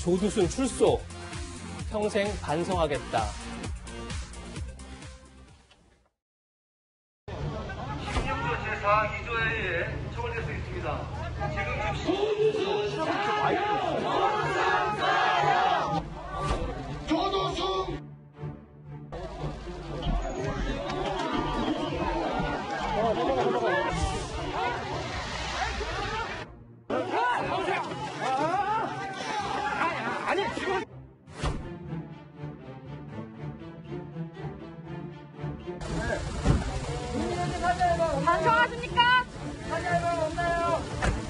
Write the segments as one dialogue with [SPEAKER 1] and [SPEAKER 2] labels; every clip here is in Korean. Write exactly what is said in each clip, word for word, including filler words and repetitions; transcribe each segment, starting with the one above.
[SPEAKER 1] 조두순 출소, 평생 반성하겠다.
[SPEAKER 2] 신경조 제사 이 조에 의해 처벌될 수 있습니다. 지금 즉시
[SPEAKER 3] 조두순!
[SPEAKER 2] 아니 지금
[SPEAKER 4] 반성하십니까?
[SPEAKER 2] 사죄가 없나요?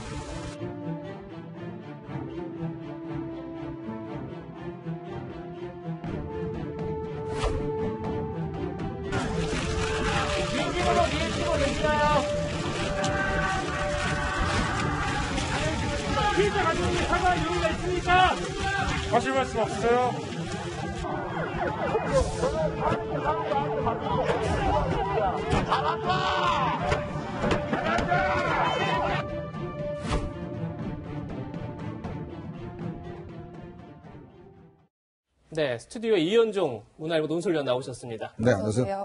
[SPEAKER 2] 민심으로 밀치고 계시나요? 피해자 가족이 사과할 용의가 있습니까?
[SPEAKER 5] 하실 말씀 없으세요?
[SPEAKER 1] 네, 스튜디오에 이현종 문화일보 논설위원 나오셨습니다.
[SPEAKER 6] 네, 안녕하세요.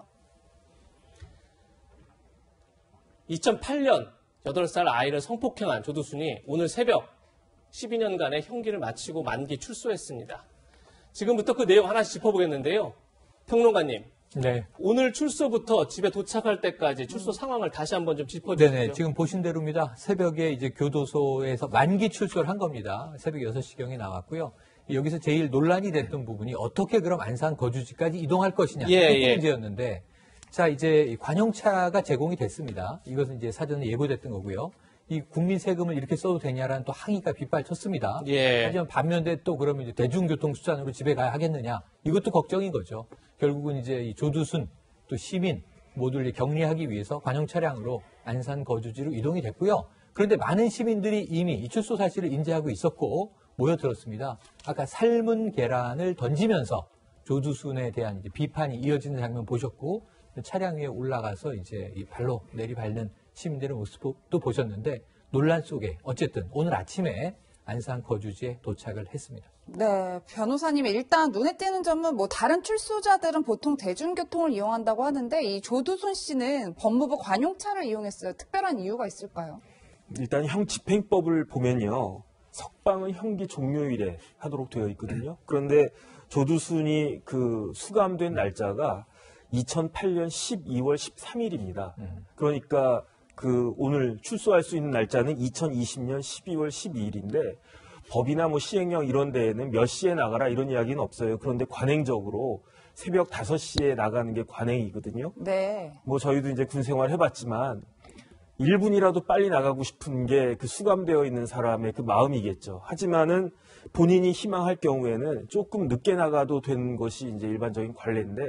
[SPEAKER 1] 이천팔 년 여덟 살 아이를 성폭행한 조두순이 오늘 새벽 십이 년간의 형기를 마치고 만기 출소했습니다. 지금부터 그 내용 하나씩 짚어보겠는데요. 평론가님,
[SPEAKER 7] 네.
[SPEAKER 1] 오늘 출소부터 집에 도착할 때까지 출소 상황을 다시 한번 좀 짚어주시죠.
[SPEAKER 7] 네네. 지금 보신 대로입니다. 새벽에 이제 교도소에서 만기 출소를 한 겁니다. 새벽 여섯 시경에 나왔고요. 여기서 제일 논란이 됐던 부분이 어떻게 그럼 안산 거주지까지 이동할 것이냐.
[SPEAKER 1] 예,
[SPEAKER 7] 이
[SPEAKER 1] 예.
[SPEAKER 7] 문제였는데, 자, 이제 관용차가 제공이 됐습니다. 이것은 이제 사전에 예고됐던 거고요. 이 국민 세금을 이렇게 써도 되냐라는 또 항의가 빗발쳤습니다.
[SPEAKER 1] 예.
[SPEAKER 7] 하지만 반면에 또 그러면 이제 대중교통 수단으로 집에 가야 하겠느냐. 이것도 걱정인 거죠. 결국은 이제 이 조두순 또 시민 모두를 격리하기 위해서 관용 차량으로 안산 거주지로 이동이 됐고요. 그런데 많은 시민들이 이미 이 출소 사실을 인지하고 있었고 모여들었습니다. 아까 삶은 계란을 던지면서 조두순에 대한 이제 비판이 이어지는 장면 보셨고 차량 위에 올라가서 이제 이 발로 내리밟는 시민들의 모습도 보셨는데 논란 속에 어쨌든 오늘 아침에 안산 거주지에 도착을 했습니다.
[SPEAKER 4] 네, 변호사님이 일단 눈에 띄는 점은 뭐 다른 출소자들은 보통 대중교통을 이용한다고 하는데 이 조두순 씨는 법무부 관용차를 이용했어요. 특별한 이유가 있을까요?
[SPEAKER 8] 일단 형 집행법을 보면요. 석방은 형기 종료일에 하도록 되어 있거든요. 그런데 조두순이 그 수감된 날짜가 이천팔 년 십이월 십삼일입니다. 그러니까 그 오늘 출소할 수 있는 날짜는 이천이십 년 십이월 십이일인데 법이나 뭐 시행령 이런 데에는 몇 시에 나가라 이런 이야기는 없어요. 그런데 관행적으로 새벽 다섯 시에 나가는 게 관행이거든요.
[SPEAKER 4] 네.
[SPEAKER 8] 뭐 저희도 이제 군 생활 해봤지만 일 분이라도 빨리 나가고 싶은 게 그 수감되어 있는 사람의 그 마음이겠죠. 하지만은 본인이 희망할 경우에는 조금 늦게 나가도 되는 것이 이제 일반적인 관례인데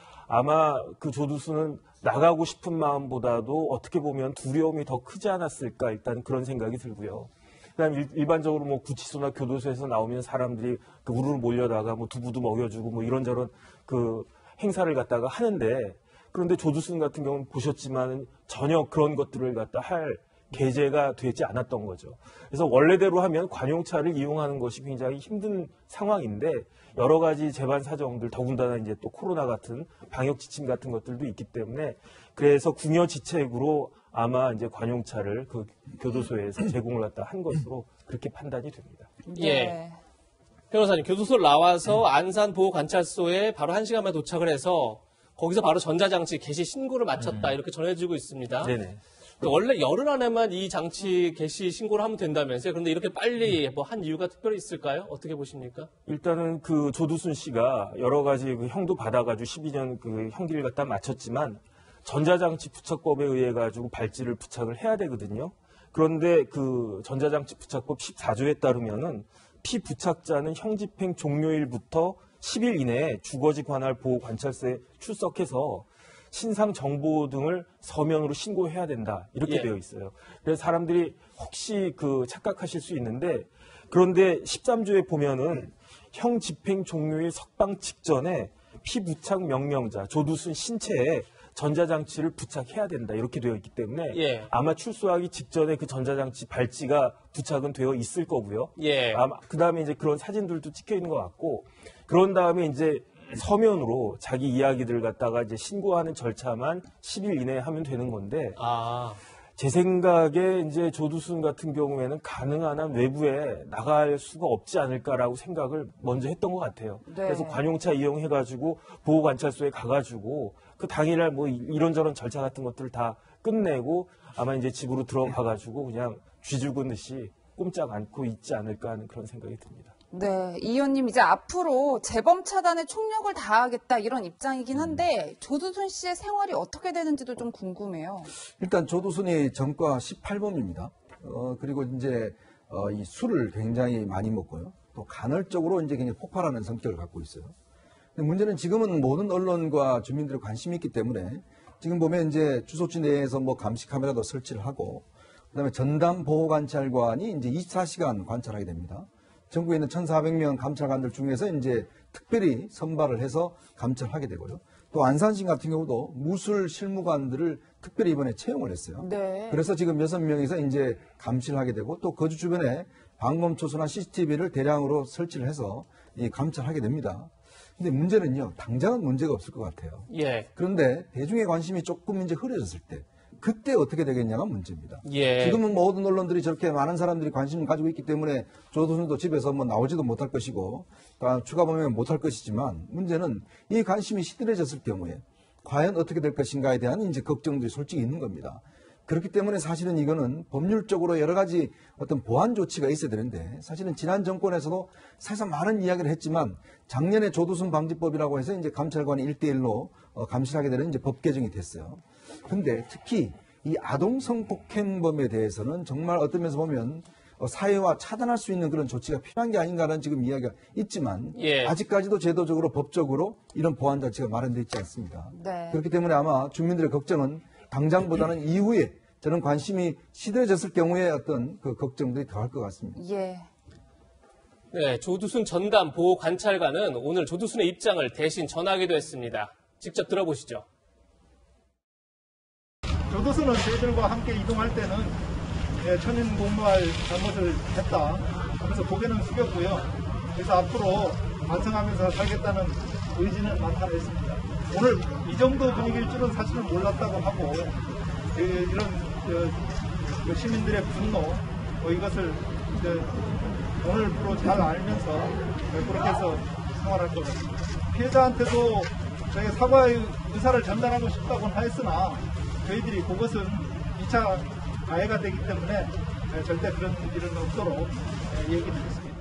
[SPEAKER 8] 아마 그 조두순은 나가고 싶은 마음보다도 어떻게 보면 두려움이 더 크지 않았을까 일단 그런 생각이 들고요. 그다음 일반적으로 뭐 구치소나 교도소에서 나오면 사람들이 그 우르르 몰려다가 뭐 두부도 먹여주고 뭐 이런저런 그 행사를 갖다가 하는데 그런데 조두순 같은 경우는 보셨지만 전혀 그런 것들을 갖다 할 계제가 되지 않았던 거죠. 그래서 원래대로 하면 관용차를 이용하는 것이 굉장히 힘든 상황인데 여러 가지 재반 사정들 더군다나 이제 또 코로나 같은 방역 지침 같은 것들도 있기 때문에 그래서 궁여지책으로 아마 이제 관용차를 그 교도소에서 제공을 갖다 한 것으로 그렇게 판단이 됩니다.
[SPEAKER 1] 예.
[SPEAKER 4] 네.
[SPEAKER 1] 변호사님, 교도소를 나와서 안산 보호관찰소에 바로 한 시간 만에 도착을 해서 거기서 바로 전자장치 개시 신고를 마쳤다 이렇게 전해지고 있습니다.
[SPEAKER 8] 네네.
[SPEAKER 1] 원래 열흘 안에만 이 장치 개시 신고를 하면 된다면서요? 그런데 이렇게 빨리 뭐 한 이유가 특별히 있을까요? 어떻게 보십니까?
[SPEAKER 8] 일단은 그 조두순 씨가 여러 가지 그 형도 받아가지고 십이 년 그 형기를 갖다 마쳤지만 전자장치 부착법에 의해 가지고 발찌를 부착을 해야 되거든요. 그런데 그 전자장치 부착법 십사 조에 따르면은 피부착자는 형집행 종료일부터 십 일 이내에 주거지 관할 보호관찰소에 출석해서 신상 정보 등을 서면으로 신고해야 된다. 이렇게
[SPEAKER 1] 예.
[SPEAKER 8] 되어 있어요. 그래서 사람들이 혹시 그 착각하실 수 있는데 그런데 십삼 조에 보면은 형 집행 종료일 석방 직전에 피부착 명령자 조두순 신체에 전자장치를 부착해야 된다 이렇게 되어 있기 때문에
[SPEAKER 1] 예.
[SPEAKER 8] 아마 출소하기 직전에 그 전자장치 발찌가 부착은 되어 있을 거고요.
[SPEAKER 1] 예.
[SPEAKER 8] 아마 그 다음에 이제 그런 사진들도 찍혀 있는 것 같고 그런 다음에 이제 서면으로 자기 이야기들 갖다가 이제 신고하는 절차만 십 일 이내에 하면 되는 건데
[SPEAKER 1] 아,
[SPEAKER 8] 제 생각에 이제 조두순 같은 경우에는 가능한 한 외부에 나갈 수가 없지 않을까라고 생각을 먼저 했던 것 같아요.
[SPEAKER 4] 네.
[SPEAKER 8] 그래서 관용차 이용해가지고 보호관찰소에 가가지고 그 당일날 뭐 이런저런 절차 같은 것들을 다 끝내고 아마 이제 집으로 들어가가지고 그냥 쥐 죽은 듯이 꼼짝 않고 있지 않을까 하는 그런 생각이 듭니다.
[SPEAKER 4] 네, 이 의원님 이제 앞으로 재범 차단에 총력을 다하겠다 이런 입장이긴 한데 조두순 씨의 생활이 어떻게 되는지도 좀 궁금해요.
[SPEAKER 6] 일단 조두순이 전과 십팔 범입니다. 어, 그리고 이제 어, 이 술을 굉장히 많이 먹고요. 또 간헐적으로 이제 굉장히 폭발하는 성격을 갖고 있어요. 근데 문제는 지금은 모든 언론과 주민들의 관심이 있기 때문에 지금 보면 이제 주소지 내에서 뭐 감시 카메라도 설치를 하고 그다음에 전담 보호관찰관이 이제 이십사 시간 관찰하게 됩니다. 전국에 있는 천사백 명 감찰관들 중에서 이제 특별히 선발을 해서 감찰하게 되고요. 또 안산시 같은 경우도 무술 실무관들을 특별히 이번에 채용을 했어요.
[SPEAKER 4] 네.
[SPEAKER 6] 그래서 지금 여섯 명이서 이제 감시를 하게 되고 또 거주 주변에 방범 초소나 씨씨티비를 대량으로 설치를 해서 이 감찰하게 됩니다. 근데 문제는요, 당장은 문제가 없을 것 같아요.
[SPEAKER 1] 예.
[SPEAKER 6] 그런데 대중의 관심이 조금 이제 흐려졌을 때 그때 어떻게 되겠냐가 문제입니다.
[SPEAKER 1] 예.
[SPEAKER 6] 지금은 모든 언론들이 저렇게 많은 사람들이 관심을 가지고 있기 때문에 조두순도 집에서 뭐 나오지도 못할 것이고 추가 범행은 못할 것이지만 문제는 이 관심이 시들해졌을 경우에 과연 어떻게 될 것인가에 대한 이제 걱정들이 솔직히 있는 겁니다. 그렇기 때문에 사실은 이거는 법률적으로 여러 가지 어떤 보완 조치가 있어야 되는데 사실은 지난 정권에서도 사실상 많은 이야기를 했지만 작년에 조두순 방지법이라고 해서 이제 감찰관이 일 대일로 감시하게 되는 이제 법 개정이 됐어요. 근데 특히 이 아동 성폭행범에 대해서는 정말 어떤 면에서 보면 사회와 차단할 수 있는 그런 조치가 필요한 게 아닌가라는 지금 이야기가 있지만
[SPEAKER 1] 예.
[SPEAKER 6] 아직까지도 제도적으로 법적으로 이런 보완 자체가 마련되어 있지 않습니다.
[SPEAKER 4] 네.
[SPEAKER 6] 그렇기 때문에 아마 주민들의 걱정은 당장보다는 이후에 저는 관심이 시들해졌을 경우에 어떤 그 걱정들이 더할 것 같습니다.
[SPEAKER 4] 예.
[SPEAKER 1] 네, 조두순 전담 보호관찰관은 오늘 조두순의 입장을 대신 전하기도 했습니다. 직접 들어보시죠.
[SPEAKER 9] 조두순은 저희들과 함께 이동할 때는 예, 천인 공무할 잘못을 했다. 그래서 고개는 숙였고요. 그래서 앞으로 반성하면서 살겠다는 의지는 나타냈습니다. 오늘 이 정도 분위기일 줄은 사실은 몰랐다고 하고 그, 이런 그, 그 시민들의 분노 뭐 이것을 이제 오늘부로 잘 알면서 그렇게 해서 생활할 것 같습니다. 피해자한테도 저희 사과의 의사를 전달하고 싶다고는 했으나 저희들이 그것은 이 차 가해가 되기 때문에 절대 그런 일은 없도록 얘기드렸습니다.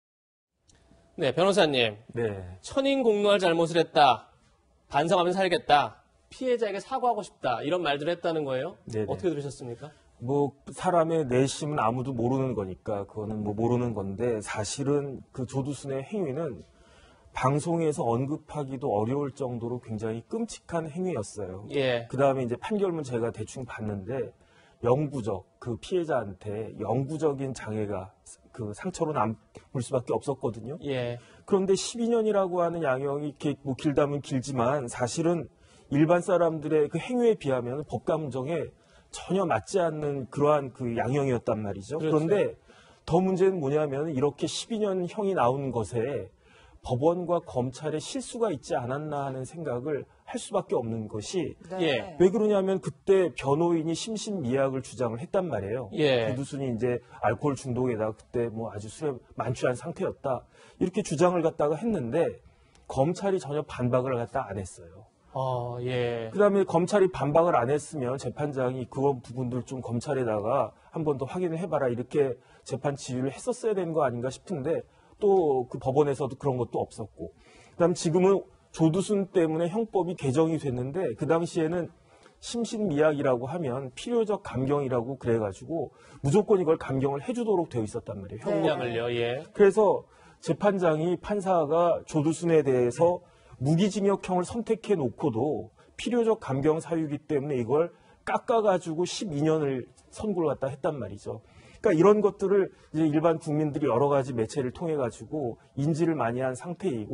[SPEAKER 1] 네, 변호사님.
[SPEAKER 8] 네.
[SPEAKER 1] 천인 공노할 잘못을 했다. 반성하면서 살겠다. 피해자에게 사과하고 싶다. 이런 말들을 했다는 거예요?
[SPEAKER 8] 네네.
[SPEAKER 1] 어떻게 들으셨습니까?
[SPEAKER 8] 뭐 사람의 내심은 아무도 모르는 거니까 그거는 뭐 모르는 건데 사실은 그 조두순의 행위는 방송에서 언급하기도 어려울 정도로 굉장히 끔찍한 행위였어요.
[SPEAKER 1] 예.
[SPEAKER 8] 그 다음에 이제 판결문 제가 대충 봤는데 영구적 그 피해자한테 영구적인 장애가 그 상처로 남을 수밖에 없었거든요.
[SPEAKER 1] 예.
[SPEAKER 8] 그런데 십이 년이라고 하는 양형이 이렇게 뭐 길다면 길지만 사실은 일반 사람들의 그 행위에 비하면 법 감정에 전혀 맞지 않는 그러한 그 양형이었단 말이죠.
[SPEAKER 1] 그렇죠.
[SPEAKER 8] 그런데 더 문제는 뭐냐면 이렇게 십이 년 형이 나온 것에 법원과 검찰의 실수가 있지 않았나 하는 생각을 할 수밖에 없는 것이
[SPEAKER 4] 네.
[SPEAKER 1] 예.
[SPEAKER 8] 왜 그러냐면 그때 변호인이 심신미약을 주장을 했단 말이에요.
[SPEAKER 1] 예.
[SPEAKER 8] 조두순이 이제 알코올 중독에다가 그때 뭐 아주 술에 만취한 상태였다. 이렇게 주장을 갖다가 했는데 검찰이 전혀 반박을 갖다 안 했어요.
[SPEAKER 1] 어, 예.
[SPEAKER 8] 그다음에 검찰이 반박을 안 했으면 재판장이 그런 부분들 좀 검찰에다가 한 번 더 확인을 해봐라 이렇게 재판 지휘를 했었어야 되는 거 아닌가 싶은데 또 그 법원에서도 그런 것도 없었고 그다음 지금은 조두순 때문에 형법이 개정이 됐는데 그 당시에는 심신미약이라고 하면 필요적 감경이라고 그래가지고 무조건 이걸 감경을 해주도록 되어 있었단 말이에요. 형법.
[SPEAKER 1] 형량을요, 예.
[SPEAKER 8] 그래서 재판장이 판사가 조두순에 대해서 무기징역형을 선택해 놓고도 필요적 감경 사유이기 때문에 이걸 깎아가지고 십이 년을 선고를 갖다 했단 말이죠. 그러니까 이런 것들을 이제 일반 국민들이 여러 가지 매체를 통해 가지고 인지를 많이 한 상태이고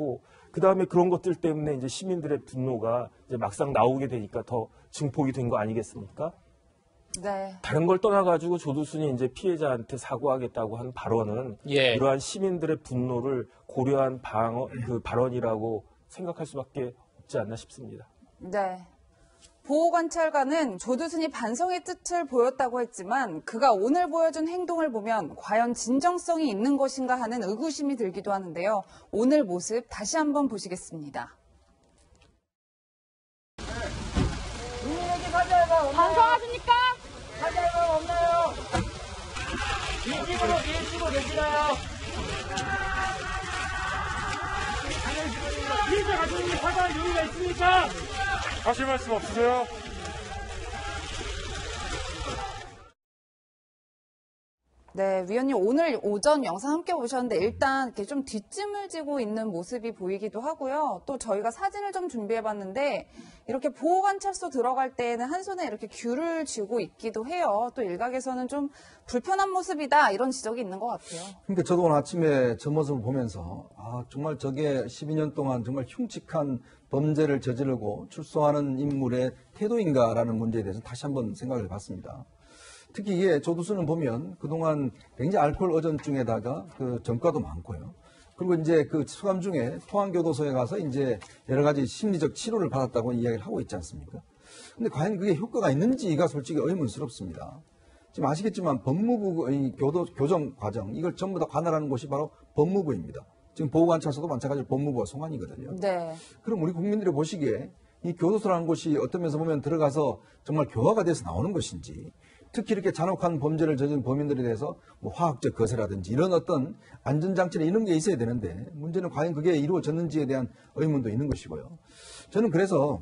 [SPEAKER 8] 그 다음에 그런 것들 때문에 이제 시민들의 분노가 이제 막상 나오게 되니까 더 증폭이 된 거 아니겠습니까?
[SPEAKER 4] 네.
[SPEAKER 8] 다른 걸 떠나가지고 조두순이 이제 피해자한테 사과하겠다고 한 발언은
[SPEAKER 1] 예.
[SPEAKER 8] 이러한 시민들의 분노를 고려한 방어, 그 발언이라고 생각할 수밖에 없지 않나 싶습니다.
[SPEAKER 4] 네. 보호관찰관은 조두순이 반성의 뜻을 보였다고 했지만 그가 오늘 보여준 행동을 보면 과연 진정성이 있는 것인가 하는 의구심이 들기도 하는데요. 오늘 모습 다시 한번 보시겠습니다.
[SPEAKER 10] 반성하십니까?
[SPEAKER 2] 사자가 없나요? 일찍으로 일찍으로 계시나요?
[SPEAKER 5] 피해자 가족이 사과할 용의가 있습니까? 하실 말씀 없으세요?
[SPEAKER 4] 네, 위원님 오늘 오전 영상 함께 보셨는데 일단 이렇게 좀 뒷짐을 지고 있는 모습이 보이기도 하고요. 또 저희가 사진을 좀 준비해봤는데 이렇게 보호관찰소 들어갈 때에는 한 손에 이렇게 귤을 쥐고 있기도 해요. 또 일각에서는 좀 불편한 모습이다 이런 지적이 있는 것 같아요.
[SPEAKER 6] 그러니까 저도 오늘 아침에 저 모습을 보면서 아 정말 저게 십이 년 동안 정말 흉측한 범죄를 저지르고 출소하는 인물의 태도인가라는 문제에 대해서 다시 한번 생각을 해봤습니다. 특히 이게 조두순은 보면 그동안 굉장히 알코올 의존증에다가 그 전과도 많고요. 그리고 이제 그 수감 중에 포항교도소에 가서 이제 여러 가지 심리적 치료를 받았다고 이야기를 하고 있지 않습니까? 근데 과연 그게 효과가 있는지가 솔직히 의문스럽습니다. 지금 아시겠지만 법무부의 교도, 교정 과정, 이걸 전부 다 관할하는 곳이 바로 법무부입니다. 지금 보호관찰소도 마찬가지로 법무부와 송환이거든요.
[SPEAKER 4] 네.
[SPEAKER 6] 그럼 우리 국민들이 보시기에 이 교도소라는 곳이 어떤 면에서 보면 들어가서 정말 교화가 돼서 나오는 것인지, 특히 이렇게 잔혹한 범죄를 저지른 범인들에 대해서 뭐 화학적 거세라든지 이런 어떤 안전장치나 이런 게 있어야 되는데 문제는 과연 그게 이루어졌는지에 대한 의문도 있는 것이고요. 저는 그래서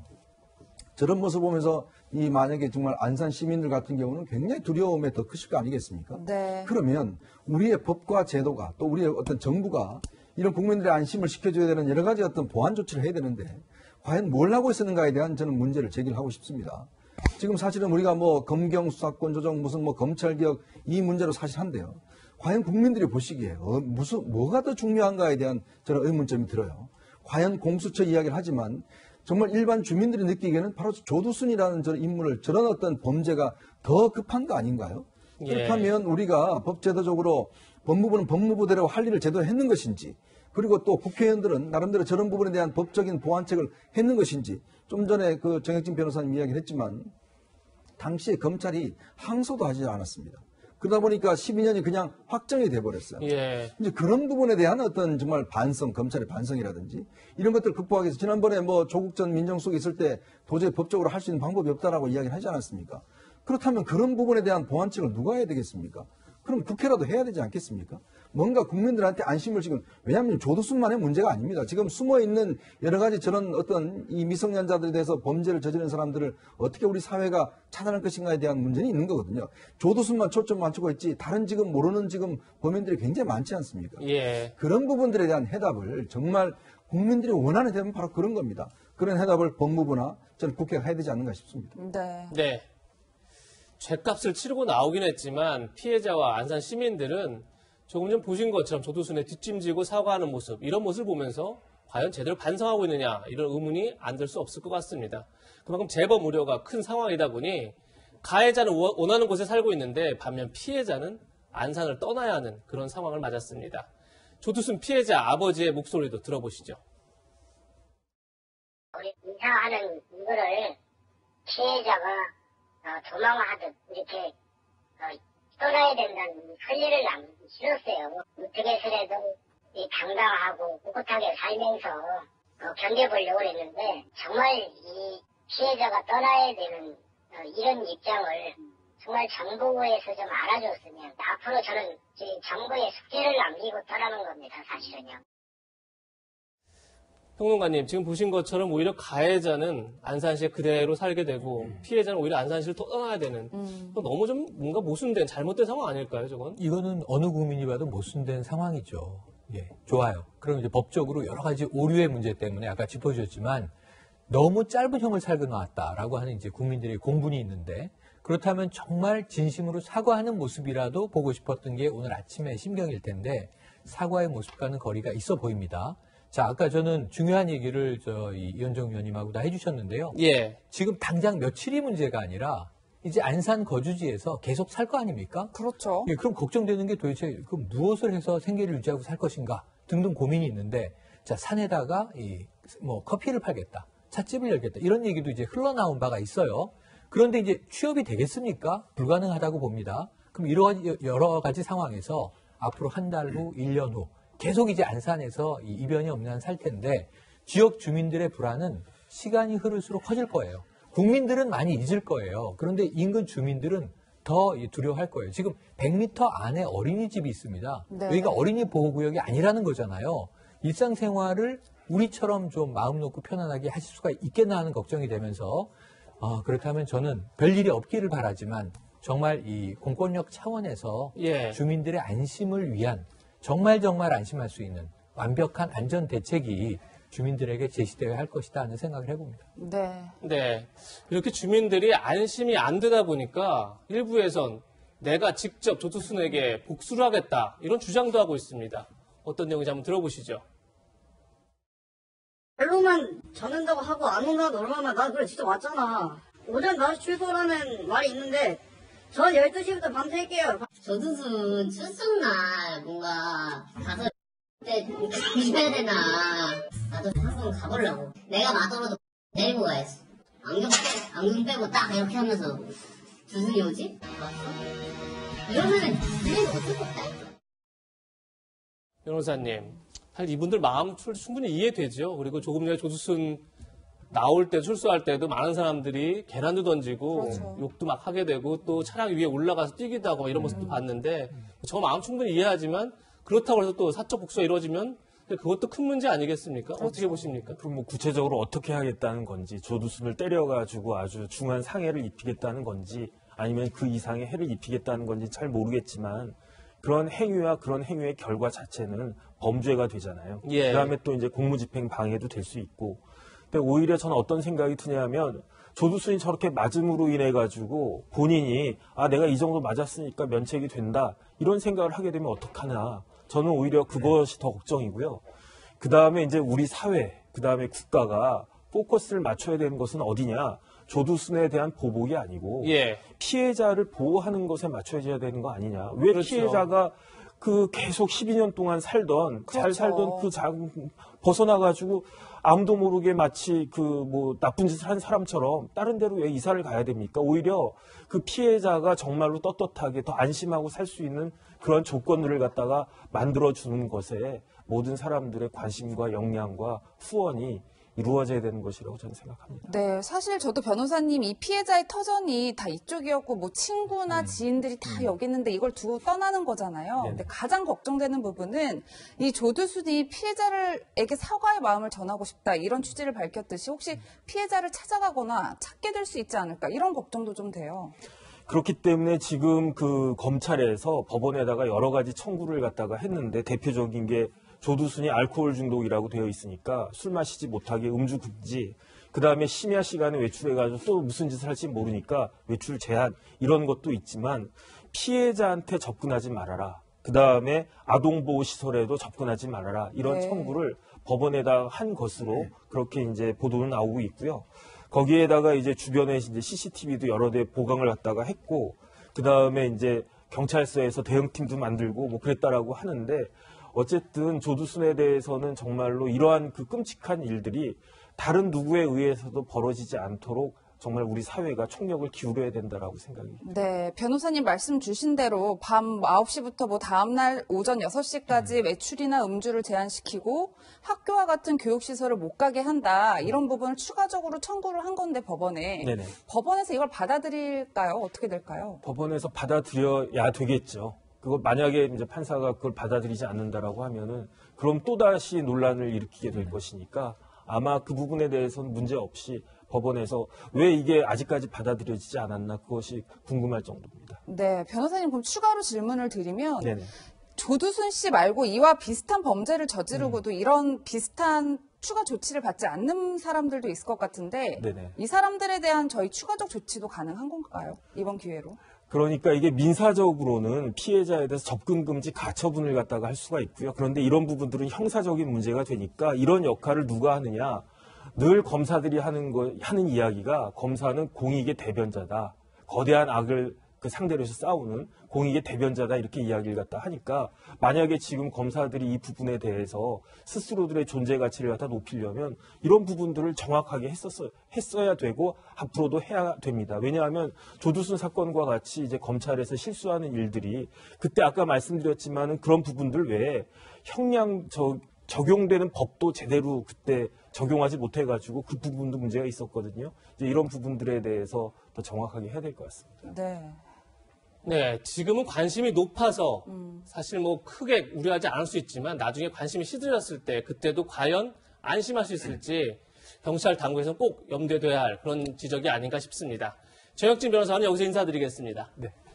[SPEAKER 6] 저런 모습 보면서 이 만약에 정말 안산 시민들 같은 경우는 굉장히 두려움에 더 크실 거 아니겠습니까?
[SPEAKER 4] 네.
[SPEAKER 6] 그러면 우리의 법과 제도가 또 우리의 어떤 정부가 이런 국민들의 안심을 시켜줘야 되는 여러 가지 어떤 보완 조치를 해야 되는데 과연 뭘 하고 있었는가에 대한 저는 문제를 제기를 하고 싶습니다. 지금 사실은 우리가 뭐 검경 수사권 조정 무슨 뭐 검찰개혁 이 문제로 사실 한데요. 과연 국민들이 보시기에 어, 무슨 뭐가 더 중요한가에 대한 저는 의문점이 들어요. 과연 공수처 이야기를 하지만 정말 일반 주민들이 느끼기에는 바로 조두순이라는 저런 인물을 저런 어떤 범죄가 더 급한 거 아닌가요?
[SPEAKER 1] 예.
[SPEAKER 6] 그렇다면 우리가 법제도적으로 법무부는 법무부대로 할 일을 제대로 했는 것인지, 그리고 또 국회의원들은 나름대로 저런 부분에 대한 법적인 보완책을 했는 것인지, 좀 전에 그 정혁진 변호사님 이야기를 했지만 당시에 검찰이 항소도 하지 않았습니다. 그러다 보니까 십이 년이 그냥 확정이 돼버렸어요.
[SPEAKER 1] 예.
[SPEAKER 6] 이제 그런 부분에 대한 어떤 정말 반성, 검찰의 반성이라든지 이런 것들을 극복하기 위해서 지난번에 뭐 조국 전 민정수석이 있을 때 도저히 법적으로 할 수 있는 방법이 없다라고 이야기를 하지 않았습니까? 그렇다면 그런 부분에 대한 보완책을 누가 해야 되겠습니까? 그럼 국회라도 해야 되지 않겠습니까? 뭔가 국민들한테 안심을 지금, 왜냐하면 조두순만의 문제가 아닙니다. 지금 숨어있는 여러 가지 저런 어떤 이 미성년자들에 대해서 범죄를 저지른 사람들을 어떻게 우리 사회가 차단할 것인가에 대한 문제는 있는 거거든요. 조두순만 초점 맞추고 있지 다른 지금 모르는 지금 범인들이 굉장히 많지 않습니까?
[SPEAKER 1] 예.
[SPEAKER 6] 그런 부분들에 대한 해답을 정말 국민들이 원하는 대답은 바로 그런 겁니다. 그런 해답을 법무부나 저는 국회가 해야 되지 않는가 싶습니다.
[SPEAKER 4] 네.
[SPEAKER 1] 네. 죗값을 치르고 나오긴 했지만 피해자와 안산 시민들은 조금 전 보신 것처럼 조두순의 뒷짐지고 사과하는 모습, 이런 모습을 보면서 과연 제대로 반성하고 있느냐 이런 의문이 안 들 수 없을 것 같습니다. 그만큼 제법 우려가 큰 상황이다 보니 가해자는 원하는 곳에 살고 있는데 반면 피해자는 안산을 떠나야 하는 그런 상황을 맞았습니다. 조두순 피해자 아버지의 목소리도 들어보시죠.
[SPEAKER 10] 우리 인사하는 이거를 피해자가 어, 도망하듯 이렇게 어, 떠나야 된다는 설리를 남기기 싫었어요. 어떻게 해서라도 이 당당하고 꿋꿋하게 살면서 어, 견뎌보려고 했는데 정말 이 피해자가 떠나야 되는 어, 이런 입장을 정말 정부에서 좀 알아줬으면 앞으로 저는 이 정부의 숙제를 남기고 떠나는 겁니다. 사실은요.
[SPEAKER 1] 평론가님, 지금 보신 것처럼 오히려 가해자는 안산시에 그대로 살게 되고 음. 피해자는 오히려 안산시를 떠나야 되는
[SPEAKER 4] 음.
[SPEAKER 1] 또 너무 좀 뭔가 모순된 잘못된 상황 아닐까요, 저건?
[SPEAKER 7] 이거는 어느 국민이 봐도 모순된 상황이죠. 예, 좋아요. 그럼 이제 법적으로 여러 가지 오류의 문제 때문에 아까 짚어주셨지만 너무 짧은 형을 살고 나왔다라고 하는 이제 국민들의 공분이 있는데 그렇다면 정말 진심으로 사과하는 모습이라도 보고 싶었던 게 오늘 아침의 심경일 텐데 사과의 모습과는 거리가 있어 보입니다. 자, 아까 저는 중요한 얘기를 저 이 이현정 위원님하고 다 해주셨는데요.
[SPEAKER 1] 예.
[SPEAKER 7] 지금 당장 며칠이 문제가 아니라 이제 안산 거주지에서 계속 살 거 아닙니까?
[SPEAKER 4] 그렇죠.
[SPEAKER 7] 예, 그럼 걱정되는 게 도대체 그 무엇을 해서 생계를 유지하고 살 것인가 등등 고민이 있는데, 자, 산에다가 이 뭐 커피를 팔겠다, 찻집을 열겠다, 이런 얘기도 이제 흘러나온 바가 있어요. 그런데 이제 취업이 되겠습니까? 불가능하다고 봅니다. 그럼 여러 가지, 여러 가지 상황에서 앞으로 한 달 후, 일 년 후 계속 이제 안산에서 이 이변이 없는 한 살 텐데, 지역 주민들의 불안은 시간이 흐를수록 커질 거예요. 국민들은 많이 잊을 거예요. 그런데 인근 주민들은 더 두려워할 거예요. 지금 백 미터 안에 어린이집이 있습니다.
[SPEAKER 4] 네.
[SPEAKER 7] 여기가 어린이 보호구역이 아니라는 거잖아요. 일상생활을 우리처럼 좀 마음 놓고 편안하게 하실 수가 있겠나 하는 걱정이 되면서, 어, 그렇다면 저는 별일이 없기를 바라지만 정말 이 공권력 차원에서
[SPEAKER 1] 예.
[SPEAKER 7] 주민들의 안심을 위한, 정말 정말 안심할 수 있는 완벽한 안전 대책이 주민들에게 제시되어야 할 것이다 하는 생각을 해봅니다.
[SPEAKER 4] 네.
[SPEAKER 1] 네. 이렇게 주민들이 안심이 안 되다 보니까 일부에선 내가 직접 조두순에게 복수를 하겠다, 이런 주장도 하고 있습니다. 어떤 내용인지 한번 들어보시죠.
[SPEAKER 11] 별로만 잡는다고 하고 안 온다고 얼마나, 난 그래 진짜 왔잖아. 오전 다시 출소라는 말이 있는데 전 열두 시부터 밤샐게요.
[SPEAKER 10] 조두순 출석날 뭔가 가서 때 조심해야 되나. 나도 한번 가보려고. 내가 맞더라도 데리고 가야지. 안경 빼, 안경 빼고 딱 이렇게 하면서 두순이 오지? 맞어? 이러면은 우리는 어쩔 수 없다.
[SPEAKER 1] 변호사님, 사실 이분들 마음 충분히 이해되죠. 그리고 조금 전에 조두순 나올 때, 출소할 때도 많은 사람들이 계란도 던지고
[SPEAKER 4] 그렇죠.
[SPEAKER 1] 욕도 막 하게 되고 또 차량 위에 올라가서 뛰기도 하고 이런 모습도 봤는데, 저 마음 충분히 이해하지만 그렇다고 해서 또 사적 복수가 이루어지면 그것도 큰 문제 아니겠습니까?
[SPEAKER 4] 그렇죠.
[SPEAKER 1] 어떻게 보십니까?
[SPEAKER 8] 그럼 뭐 구체적으로 어떻게 하겠다는 건지, 조두순을 때려가지고 아주 중한 상해를 입히겠다는 건지, 아니면 그 이상의 해를 입히겠다는 건지 잘 모르겠지만, 그런 행위와 그런 행위의 결과 자체는 범죄가 되잖아요.
[SPEAKER 1] 예.
[SPEAKER 8] 그다음에 또 이제 공무집행 방해도 될 수 있고. 근데 오히려 저는 어떤 생각이 드냐면, 조두순이 저렇게 맞음으로 인해 가지고 본인이 아 내가 이 정도 맞았으니까 면책이 된다, 이런 생각을 하게 되면 어떡하나. 저는 오히려 그것이 더 걱정이고요. 그 다음에 이제 우리 사회, 그 다음에 국가가 포커스를 맞춰야 되는 것은 어디냐? 조두순에 대한 보복이 아니고
[SPEAKER 1] 예.
[SPEAKER 8] 피해자를 보호하는 것에 맞춰져야 되는 거 아니냐? 왜
[SPEAKER 1] 그렇죠.
[SPEAKER 8] 피해자가 그 계속 십이 년 동안 살던, 잘
[SPEAKER 4] 그렇죠.
[SPEAKER 8] 살던 그 자, 벗어나가지고 아무도 모르게 마치 그 뭐 나쁜 짓을 한 사람처럼 다른 데로 왜 이사를 가야 됩니까? 오히려 그 피해자가 정말로 떳떳하게 더 안심하고 살 수 있는 그런 조건들을 갖다가 만들어주는 것에 모든 사람들의 관심과 역량과 후원이 이루어져야 되는 것이라고 저는 생각합니다.
[SPEAKER 4] 네, 사실 저도 변호사님 이 피해자의 터전이 다 이쪽이었고 뭐 친구나
[SPEAKER 7] 음.
[SPEAKER 4] 지인들이 다 여기 있는데 이걸 두고 떠나는 거잖아요.
[SPEAKER 8] 네네.
[SPEAKER 4] 근데 가장 걱정되는 부분은 이 조두순이 피해자에게 사과의 마음을 전하고 싶다, 이런 취지를 밝혔듯이 혹시 피해자를 찾아가거나 찾게 될 수 있지 않을까, 이런 걱정도 좀 돼요.
[SPEAKER 8] 그렇기 때문에 지금 그 검찰에서 법원에다가 여러 가지 청구를 갖다가 했는데, 대표적인 게 조두순이 알코올 중독이라고 되어 있으니까 술 마시지 못하게 음주 금지, 그 다음에 심야 시간에 외출해가지고 또 무슨 짓을 할지 모르니까 외출 제한, 이런 것도 있지만 피해자한테 접근하지 말아라, 그 다음에 아동보호시설에도 접근하지 말아라, 이런
[SPEAKER 4] 네.
[SPEAKER 8] 청구를 법원에다 한 것으로 그렇게 이제 보도는 나오고 있고요. 거기에다가 이제 주변에 이제 씨씨티비도 여러 대 보강을 갖다가 했고, 그 다음에 이제 경찰서에서 대응팀도 만들고 뭐 그랬다라고 하는데, 어쨌든 조두순에 대해서는 정말로 이러한 그 끔찍한 일들이 다른 누구에 의해서도 벌어지지 않도록 정말 우리 사회가 총력을 기울여야 된다라고 생각이.
[SPEAKER 4] 네, 변호사님 말씀 주신 대로 밤 아홉 시부터 뭐 다음날 오전 여섯 시까지 외출이나 음주를 제한시키고 학교와 같은 교육시설을 못 가게 한다, 이런 부분을 추가적으로 청구를 한 건데 법원에.
[SPEAKER 8] 네네.
[SPEAKER 4] 법원에서 이걸 받아들일까요? 어떻게 될까요?
[SPEAKER 8] 법원에서 받아들여야 되겠죠. 그거 만약에 이제 판사가 그걸 받아들이지 않는다라고 하면은 그럼 또다시 논란을 일으키게 될 것이니까 아마 그 부분에 대해서는 문제 없이 법원에서 왜 이게 아직까지 받아들여지지 않았나, 그것이 궁금할 정도입니다.
[SPEAKER 4] 네, 변호사님 그럼 추가로 질문을 드리면
[SPEAKER 8] 네네.
[SPEAKER 4] 조두순 씨 말고 이와 비슷한 범죄를 저지르고도
[SPEAKER 8] 음.
[SPEAKER 4] 이런 비슷한 추가 조치를 받지 않는 사람들도 있을 것 같은데
[SPEAKER 8] 네네.
[SPEAKER 4] 이 사람들에 대한 저희 추가적 조치도 가능한 건가요? 이번 기회로?
[SPEAKER 8] 그러니까 이게 민사적으로는 피해자에 대해서 접근 금지 가처분을 갖다가 할 수가 있고요. 그런데 이런 부분들은 형사적인 문제가 되니까 이런 역할을 누가 하느냐. 늘 검사들이 하는 거, 하는 이야기가 검사는 공익의 대변자다. 거대한 악을 그 상대로 해서 싸우는 공익의 대변자다. 이렇게 이야기를 갖다 하니까 만약에 지금 검사들이 이 부분에 대해서 스스로들의 존재 가치를 갖다 높이려면 이런 부분들을 정확하게 했었어, 했어야 되고 앞으로도 해야 됩니다. 왜냐하면 조두순 사건과 같이 이제 검찰에서 실수하는 일들이 그때 아까 말씀드렸지만은 그런 부분들 외에 형량 저 적용되는 법도 제대로 그때 적용하지 못해가지고 그 부분도 문제가 있었거든요. 이제 이런 부분들에 대해서 더 정확하게 해야 될 것 같습니다.
[SPEAKER 4] 네.
[SPEAKER 1] 네, 지금은 관심이 높아서 사실 뭐 크게 우려하지 않을 수 있지만 나중에 관심이 시들었을 때 그때도 과연 안심할 수 있을지 경찰 당국에서 꼭 염두에 둬야 할 그런 지적이 아닌가 싶습니다. 정혁진 변호사는 여기서 인사드리겠습니다.
[SPEAKER 7] 네.